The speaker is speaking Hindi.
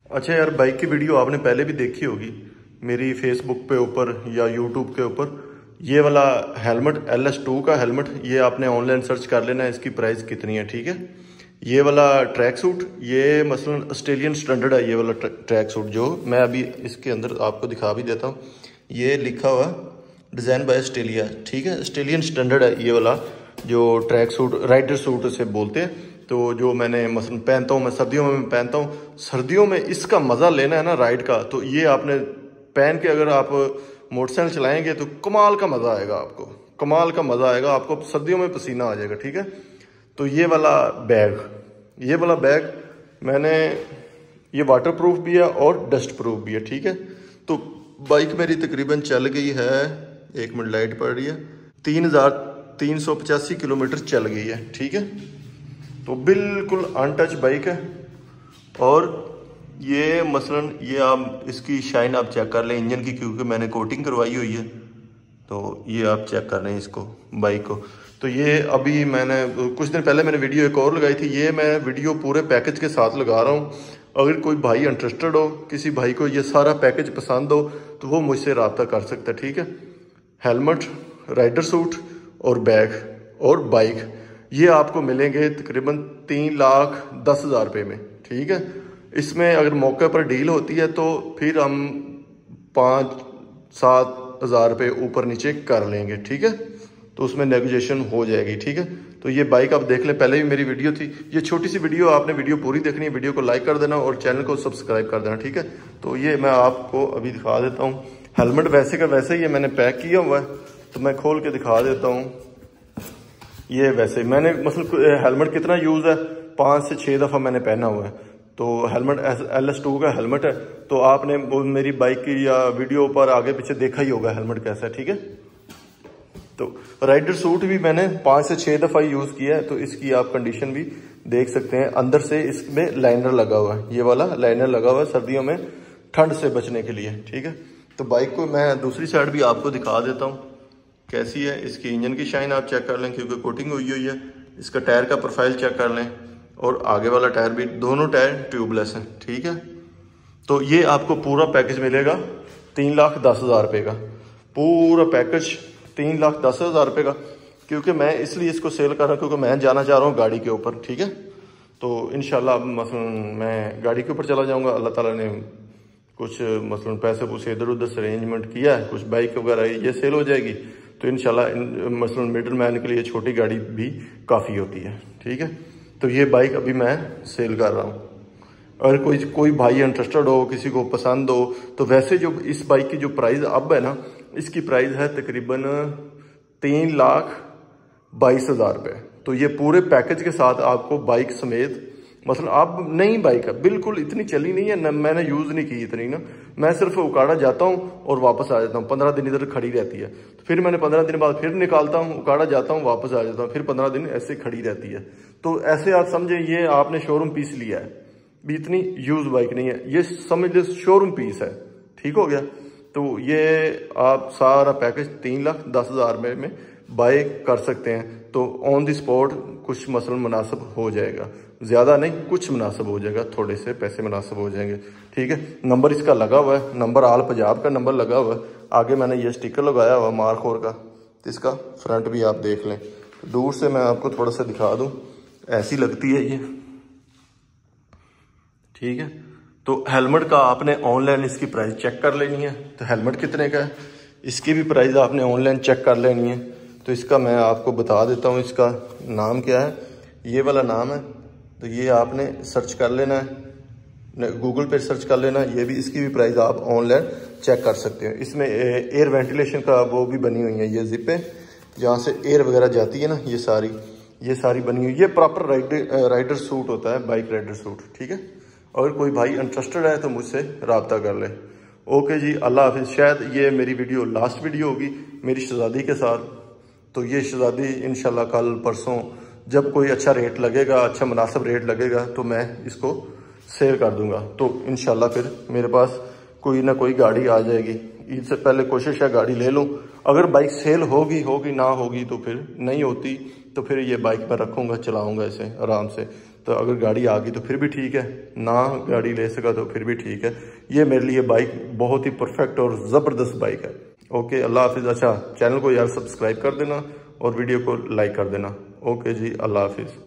अच्छा यार, बाइक की वीडियो आपने पहले भी देखी होगी मेरी फेसबुक पे ऊपर या यूट्यूब के ऊपर। ये वाला हेलमेट LS2 का हेलमेट, ये आपने ऑनलाइन सर्च कर लेना है, इसकी प्राइस कितनी है, ठीक है। ये वाला ट्रैक सूट, ये मसलन ऑस्ट्रेलियन स्टैंडर्ड है। ये वाला ट्रैक सूट जो मैं अभी इसके अंदर आपको दिखा भी देता हूँ, ये लिखा हुआ डिज़ाइन बाय ऑस्ट्रेलिया, ठीक है। ऑस्ट्रेलियन स्टैंडर्ड है ये वाला जो ट्रैक सूट, राइडर सूट से बोलते हैं। तो जो मैंने मसलन पहनता हूँ, मैं सर्दियों में पहनता हूँ। सर्दियों में इसका मज़ा लेना है ना राइड का, तो ये आपने पहन के अगर आप मोटरसाइकिल चलाएंगे तो कमाल का मज़ा आएगा आपको, कमाल का मज़ा आएगा आपको। सर्दियों में पसीना आ जाएगा, ठीक है। तो ये वाला बैग मैंने, ये वाटर प्रूफ भी है और डस्ट प्रूफ भी है, ठीक है। तो बाइक मेरी तकरीबन चल गई है, 1 मिनट लाइट पड़ रही है, 3385 किलोमीटर चल गई है, ठीक है। तो बिल्कुल अनटच बाइक है। और ये मसलन ये आप इसकी शाइन आप चेक कर लें इंजन की, क्योंकि मैंने कोटिंग करवाई हुई है। तो ये आप चेक कर लें इसको, बाइक को। तो ये अभी मैंने कुछ दिन पहले मैंने वीडियो एक और लगाई थी, ये मैं वीडियो पूरे पैकेज के साथ लगा रहा हूँ। अगर कोई भाई इंटरेस्टेड हो, किसी भाई को ये सारा पैकेज पसंद हो, तो वो मुझसे रब्ता कर सकता है, ठीक है। हेलमेट, राइडर सूट और बैग और बाइक, ये आपको मिलेंगे तकरीबन 3,10,000 रुपये में, ठीक है। इसमें अगर मौके पर डील होती है तो फिर हम 5-7 हज़ार रुपये ऊपर नीचे कर लेंगे, ठीक है। तो उसमें नेगोशिएशन हो जाएगी, ठीक है। तो ये बाइक आप देख लें, पहले भी मेरी वीडियो थी, ये छोटी सी वीडियो, आपने वीडियो पूरी देखनी है, वीडियो को लाइक कर देना और चैनल को सब्सक्राइब कर देना, ठीक है। तो ये मैं आपको अभी दिखा देता हूँ। हेलमेट वैसे का वैसे ही है, मैंने पैक किया हुआ है, तो मैं खोल के दिखा देता हूँ। ये वैसे मैंने मतलब हेलमेट कितना यूज़ है, 5 से 6 दफ़ा मैंने पहना हुआ है। तो हेलमेट LS2 का हेलमेट है। तो आपने मेरी बाइक की या वीडियो पर आगे पीछे देखा ही होगा हेलमेट कैसा है, ठीक है। तो राइडर सूट भी मैंने 5 से 6 दफ़ा यूज़ किया है, तो इसकी आप कंडीशन भी देख सकते हैं। अंदर से इसमें लाइनर लगा हुआ है, ये वाला लाइनर लगा हुआ है सर्दियों में ठंड से बचने के लिए, ठीक है। तो बाइक को मैं दूसरी साइड भी आपको दिखा देता हूँ कैसी है। इसकी इंजन की शाइन आप चेक कर लें, क्योंकि कोटिंग हुई हुई है। इसका टायर का प्रोफाइल चेक कर लें, और आगे वाला टायर भी, दोनों टायर ट्यूबलेस हैं, ठीक है। तो ये आपको पूरा पैकेज मिलेगा 3,10,000 रुपये का, पूरा पैकेज 3,10,000 रुपये का। क्योंकि मैं इसलिए इसको सेल कर रहा हूँ, क्योंकि मैं जाना चाह रहा हूँ गाड़ी के ऊपर, ठीक है। तो इंशाल्लाह मसलन मैं गाड़ी के ऊपर चला जाऊँगा। अल्लाह ताला ने कुछ मसलन पैसे पूसे इधर उधर से अरेंजमेंट किया है, कुछ बाइक वगैरह ये सेल हो जाएगी। तो इंशाल्लाह मसलन मिडिल मैन के लिए छोटी गाड़ी भी काफ़ी होती है, ठीक है। तो ये बाइक अभी मैं सेल कर रहा हूँ। अगर कोई भाई इंटरेस्टेड हो, किसी को पसंद हो, तो वैसे जो इस बाइक की जो प्राइस अब है ना, इसकी प्राइस है तकरीबन 3,22,000 रुपये। तो ये पूरे पैकेज के साथ आपको बाइक समेत, मतलब अब नई बाइक है, बिल्कुल इतनी चली नहीं है ना, मैंने यूज़ नहीं की इतनी ना। मैं सिर्फ उकाड़ा जाता हूँ और वापस आ जाता हूँ, 15 दिन इधर खड़ी रहती है। तो फिर मैंने 15 दिन बाद फिर निकालता हूँ, उकाड़ा जाता हूँ, वापस आ जाता हूँ, फिर 15 दिन ऐसे खड़ी रहती है। तो ऐसे आप समझे ये आपने शोरूम पीस लिया है, भी इतनी यूज बाइक नहीं है, ये समझ लो शोरूम पीस है, ठीक हो गया। तो ये आप सारा पैकेज 3,10,000 में बाय कर सकते हैं। तो ऑन द स्पॉट कुछ मसलन मुनासिब हो जाएगा, ज़्यादा नहीं, कुछ मुनासिब हो जाएगा, थोड़े से पैसे मुनासिब हो जाएंगे, ठीक है। नंबर इसका लगा हुआ है, नंबर आल पंजाब का नंबर लगा हुआ है। आगे मैंने ये स्टिकर लगाया हुआ मारखोर का, तो इसका फ्रंट भी आप देख लें। दूर से मैं आपको थोड़ा सा दिखा दूँ, ऐसी लगती है ये, ठीक है। तो हेलमेट का आपने ऑनलाइन इसकी प्राइस चेक कर लेनी है। तो हेलमेट कितने का है, इसकी भी प्राइस आपने ऑनलाइन चेक कर लेनी है। तो इसका मैं आपको बता देता हूँ, इसका नाम क्या है, ये वाला नाम है। तो ये आपने सर्च कर लेना है, गूगल पे सर्च कर लेना है। ये भी, इसकी भी प्राइस आप ऑनलाइन चेक कर सकते हैं। इसमें एयर वेंटिलेशन का वो भी बनी हुई है, ये जिपें जहाँ से एयर वगैरह जाती है ना, ये सारी बनी हुई। ये प्रॉपर राइडर सूट होता है, बाइक राइडर सूट, ठीक है। अगर कोई भाई इंटरेस्टेड है तो मुझसे रब्ता कर ले। ओके जी, अल्लाह हाफिज़। शायद ये मेरी वीडियो लास्ट वीडियो होगी मेरी शहज़ादी के साथ। तो ये शहज़ादी इंशाल्लाह कल परसों जब कोई अच्छा रेट लगेगा, अच्छा मुनासिब रेट लगेगा, तो मैं इसको सेल कर दूंगा। तो इंशाल्लाह फिर मेरे पास कोई ना कोई गाड़ी आ जाएगी। ईद से पहले कोशिश है गाड़ी ले लूँ। अगर बाइक सेल होगी ना होगी, तो फिर नहीं होती तो फिर ये बाइक मैं रखूँगा, चलाऊँगा इसे आराम से। तो अगर गाड़ी आ गई तो फिर भी ठीक है, ना गाड़ी ले सका तो फिर भी ठीक है। ये मेरे लिए बाइक बहुत ही परफेक्ट और ज़बरदस्त बाइक है। ओके, अल्लाह हाफिज़। अच्छा, चैनल को यार सब्सक्राइब कर देना और वीडियो को लाइक कर देना। ओके जी, अल्लाह हाफिज़।